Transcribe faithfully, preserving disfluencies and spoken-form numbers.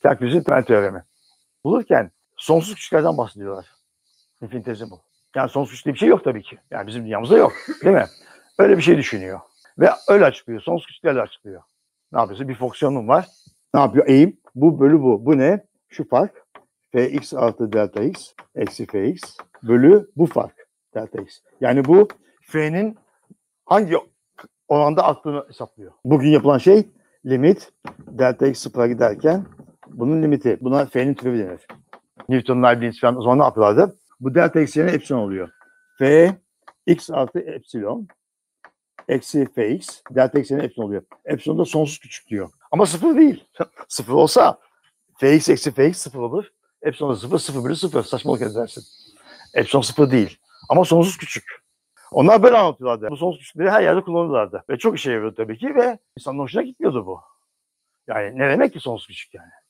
Kalkülüsün temel teoremi. Bulurken sonsuz küçüklerden bahsediyorlar. Infinitesimal. Yani sonsuz küçük diye bir şey yok tabii ki. Yani bizim dünyamızda yok. Değil mi? Öyle bir şey düşünüyor. Ve öyle açıklıyor. Sonsuz küçüklerle açıklıyor. Ne yapıyorsun? Bir fonksiyonum var. Ne yapıyor? Eğim. Bu bölü bu. Bu ne? Şu fark. Fx artı delta x eksi fx bölü bu fark. Delta x. Yani bu f'nin hangi oranda arttığını hesaplıyor. Bugün yapılan şey limit delta x sıfıra giderken bunun limiti. Buna f'nin türevi denir. Newton, Leibniz falan o zaman ne yapıyorlardı? Bu delta x yerine epsilon oluyor. F x artı epsilon eksi fx delta x yerine epsilon oluyor. Epsilon da sonsuz küçük diyor. Ama sıfır değil. Sıfır olsa fx eksi fx sıfır olur. Epsilon da sıfır, sıfır bölü sıfır. Saçmalık edersin. Epsilon sıfır değil. Ama sonsuz küçük. Onlar böyle anlatıyorlardı. Bu sonsuz küçükleri her yerde kullanırlardı. Ve çok işe yarıyordu tabii ki ve insanın hoşuna gitmiyordu bu. Yani ne demek ki sonsuz küçük yani?